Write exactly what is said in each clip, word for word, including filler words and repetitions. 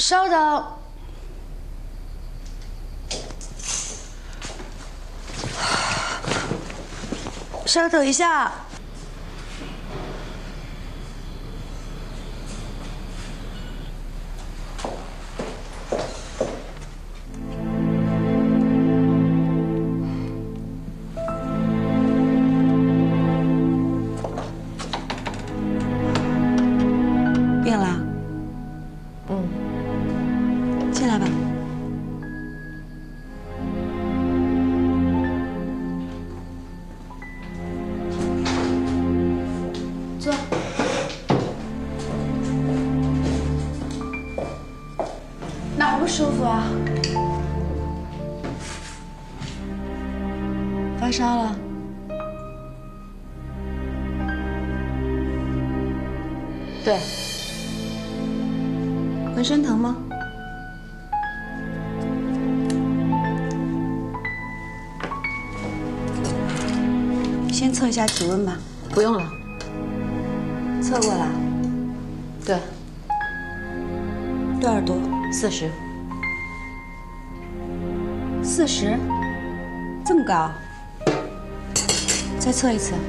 稍等。稍等一下。病了？嗯。进来吧。 坐。哪儿不舒服啊？发烧了？ 对。 浑身疼吗？先测一下体温吧。 不用了。 测过了， 对， 多少度？ 四十， 四十，这么高？再测一次。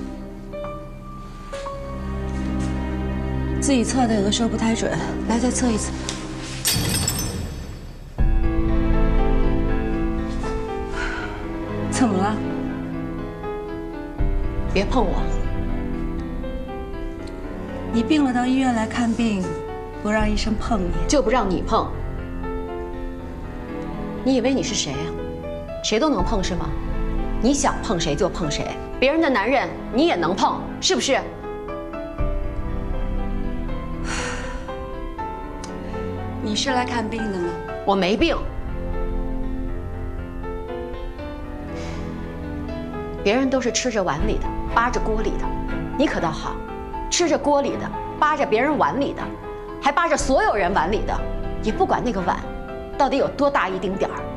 自己测的有的时候不太准，来再测一次。怎么了？ 别碰我！ 你病了，到医院来看病，不让医生碰你， 就不让你碰。你以为你是谁呀？谁都能碰是吗？你想碰谁就碰谁，别人的男人你也能碰，是不是？ 你是来看病的吗？ 我没病。别人都是吃着碗里的，扒着锅里的，你可倒好。 吃着锅里的，扒着别人碗里的，还扒着所有人碗里的，也不管那个碗到底有多大一丁点儿。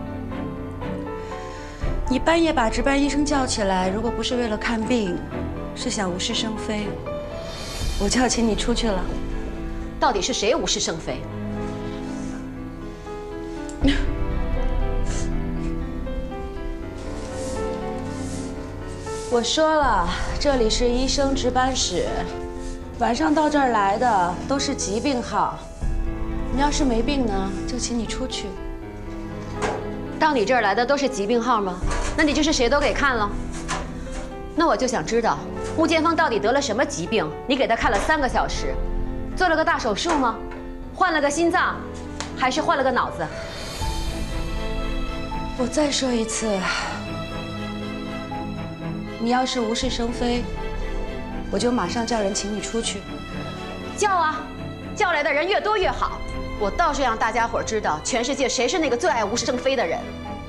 你半夜把值班医生叫起来，如果不是为了看病，是想无事生非，我就要请你出去了。 到底是谁无事生非？ 我说了，这里是医生值班室。 晚上到这儿来的都是疾病号，你要是没病呢，就请你出去。 到你这儿来的都是疾病号吗？那你就是谁都给看了？那我就想知道，穆剑锋到底得了什么疾病？你给他看了三个小时，做了个大手术吗？换了个心脏，还是换了个脑子？ 我再说一次，你要是无事生非。 我就马上叫人请你出去。 叫啊，叫来的人越多越好。我倒是让大家伙知道，全世界谁是那个最爱无事生非的人。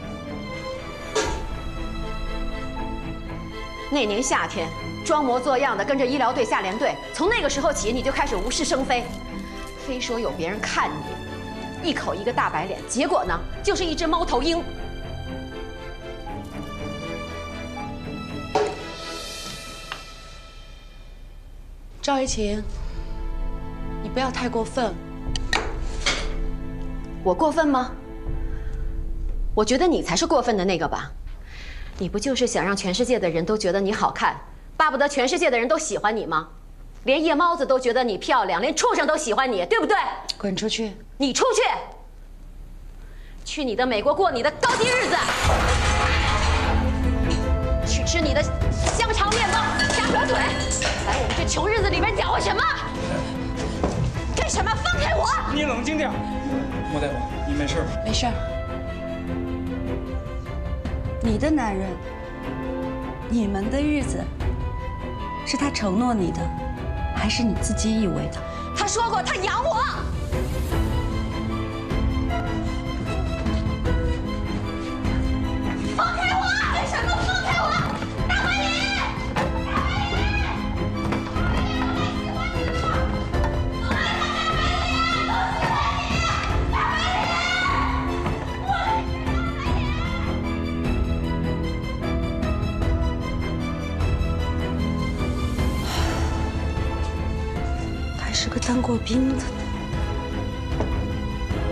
那年夏天，装模作样的跟着医疗队下连队，从那个时候起，你就开始无事生非，非说有别人看你，一口一个大白脸，结果呢，就是一只猫头鹰。 赵一晴，你不要太过分。 我过分吗？我觉得你才是过分的那个吧。你不就是想让全世界的人都觉得你好看，巴不得全世界的人都喜欢你吗？连夜猫子都觉得你漂亮，连畜生都喜欢你，对不对？ 滚出去！ 你出去！去你的美国过你的高级日子，去吃你的香肠面包、夹火腿。 来我们这穷日子里边搅和什么？干什么？放开我！ 你冷静点，莫大夫，你没事吧？ 没事。你的男人，你们的日子，是他承诺你的，还是你自己以为的？ 他说过他养我。放开我！干什么？放开我！大白脸！ 是个当过兵的。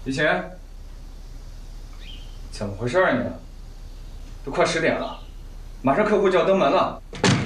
于晴，怎么回事啊你？都快十点了，马上客户就要登门了。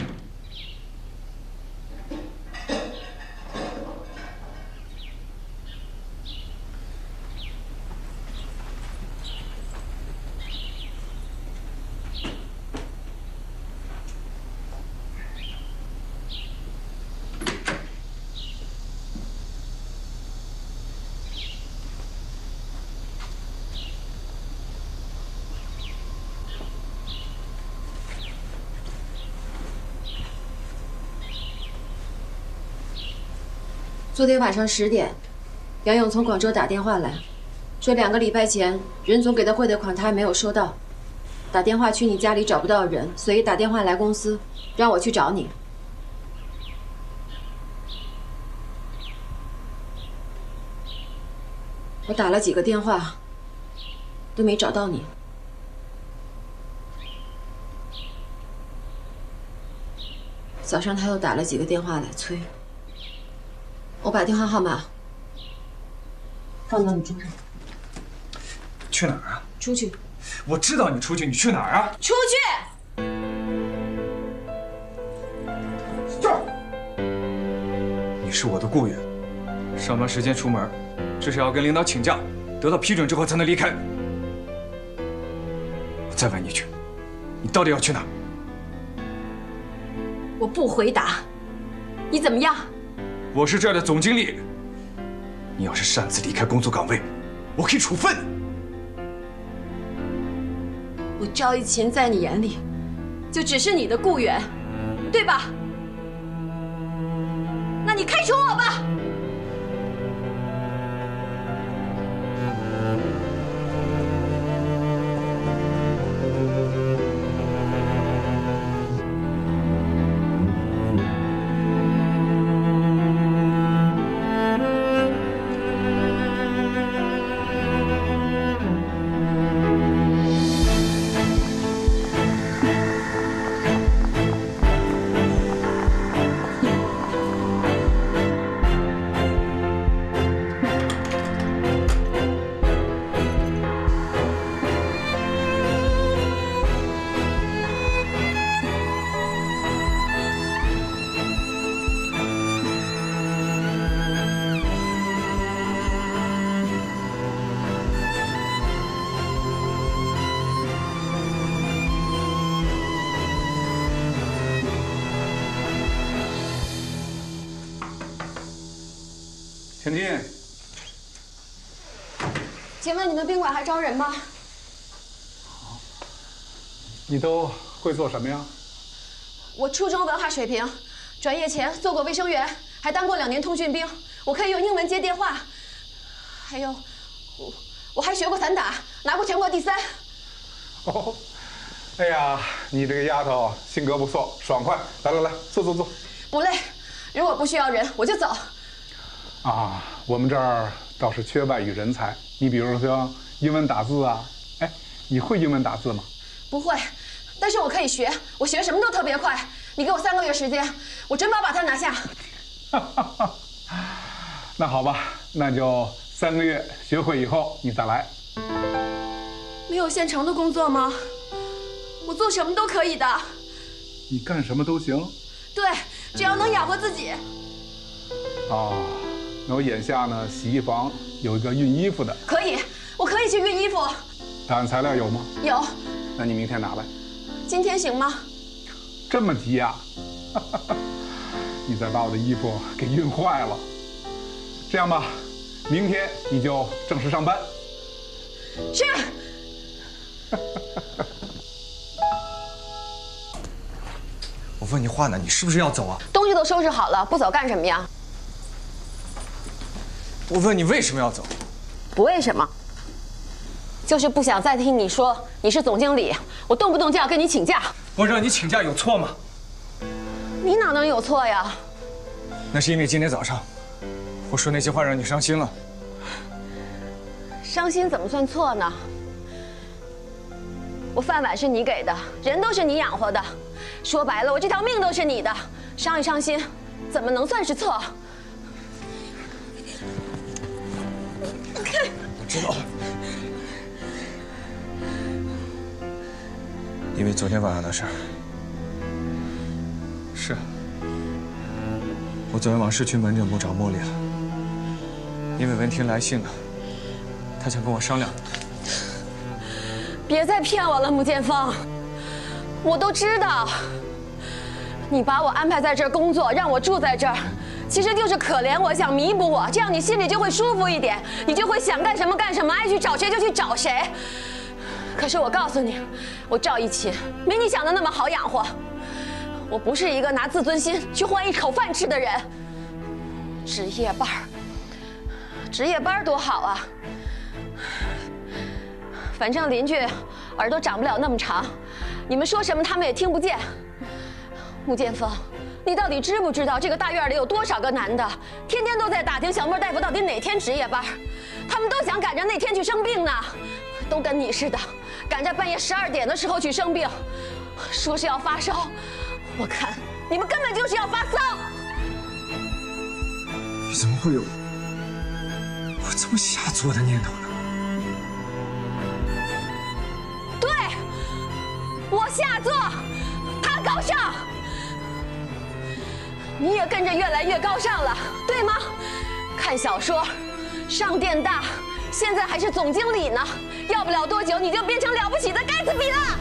昨天晚上十点，杨勇从广州打电话来，说两个礼拜前任总给他汇的款他还没有收到，打电话去你家里找不到人，所以打电话来公司，让我去找你。我打了几个电话，都没找到你。早上他又打了几个电话来催。 我把电话号码放到你桌上。 去哪儿啊？ 出去。 我知道你出去，你去哪儿啊？ 出去。 这儿。你是我的雇员，上班时间出门，至少要跟领导请假，得到批准之后才能离开。我再问你一句，你到底要去哪儿？ 我不回答。你怎么样？ 我是这儿的总经理，你要是擅自离开工作岗位，我可以处分。 我赵一琴在你眼里，就只是你的雇员，对吧？那你开除我吧。 请进。 请问你们宾馆还招人吗？ 你都会做什么呀？ 我初中文化水平，转业前做过卫生员，还当过两年通讯兵。我可以用英文接电话，还有，我我还学过散打，拿过全国第三。 哦，哎呀，你这个丫头性格不错，爽快。来来来，坐坐坐。 不累，如果不需要人，我就走。 啊，我们这儿倒是缺外语人才。你比如说英文打字啊，哎，你会英文打字吗？ 不会，但是我可以学，我学什么都特别快。你给我三个月时间，我真保把它拿下。 那好吧，那就三个月学会以后你再来。 没有现成的工作吗？我做什么都可以的。 你干什么都行。 对，只要能养活自己。 哦。 那我眼下呢，洗衣房有一个熨衣服的， 可以，我可以去熨衣服。 档案材料有吗？ 有。 那你明天拿来。 今天行吗？ 这么急呀？你再把我的衣服给熨坏了。这样吧，明天你就正式上班。 是。 我问你话呢，你是不是要走啊？ 东西都收拾好了，不走干什么呀？ 我问你为什么要走？ 不为什么，就是不想再听你说你是总经理，我动不动就要跟你请假。 我让你请假有错吗？ 你哪能有错呀？ 那是因为今天早上我说那些话让你伤心了。 伤心怎么算错呢？我饭碗是你给的，人都是你养活的，说白了，我这条命都是你的，伤一伤心，怎么能算是错？ 知道了。因为昨天晚上的事儿。是。我昨天往市区门诊部找茉莉了，因为文婷来信了，她想跟我商量。 别再骗我了，穆剑锋，我都知道。 你把我安排在这儿工作，让我住在这儿，其实就是可怜我，想弥补我，这样你心里就会舒服一点，你就会想干什么干什么，爱去找谁就去找谁。可是我告诉你，我赵一琴没你想的那么好养活，我不是一个拿自尊心去换一口饭吃的人。值夜班，值夜班多好啊！反正邻居耳朵长不了那么长，你们说什么他们也听不见。 穆剑锋，你到底知不知道这个大院里有多少个男的，天天都在打听小莫大夫到底哪天值夜班？他们都想赶着那天去生病呢，都跟你似的，赶在半夜十二点的时候去生病，说是要发烧，我看你们根本就是要发丧。 你怎么会有我这么下作的念头呢？ 对，我下作，他高尚。 你也跟着越来越高尚了，对吗？看小说，上电大，现在还是总经理呢，要不了多久你就变成了不起的盖茨比了。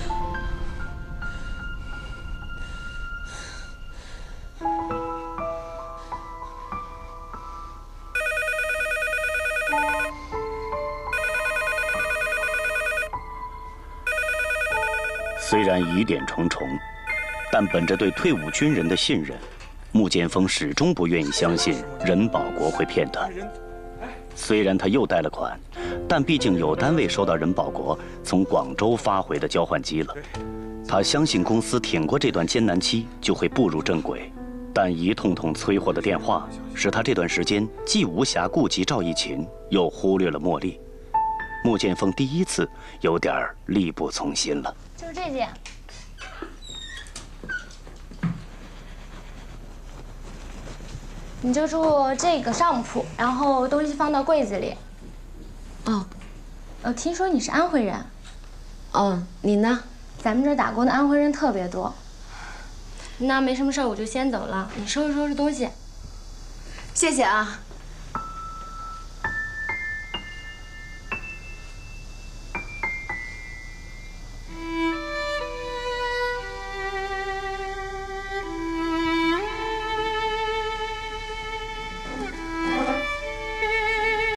虽然疑点重重，但本着对退伍军人的信任。 穆剑锋始终不愿意相信任保国会骗他。虽然他又贷了款，但毕竟有单位收到任保国从广州发回的交换机了。他相信公司挺过这段艰难期就会步入正轨，但一通通催货的电话使他这段时间既无暇顾及赵一琴，又忽略了茉莉。穆剑锋第一次有点力不从心了。 就是这件。 你就住这个上铺，然后东西放到柜子里。 哦， 呃，听说你是安徽人。 哦，你呢？ 咱们这儿打工的安徽人特别多。那没什么事儿，我就先走了。你收拾收拾东西。 谢谢啊。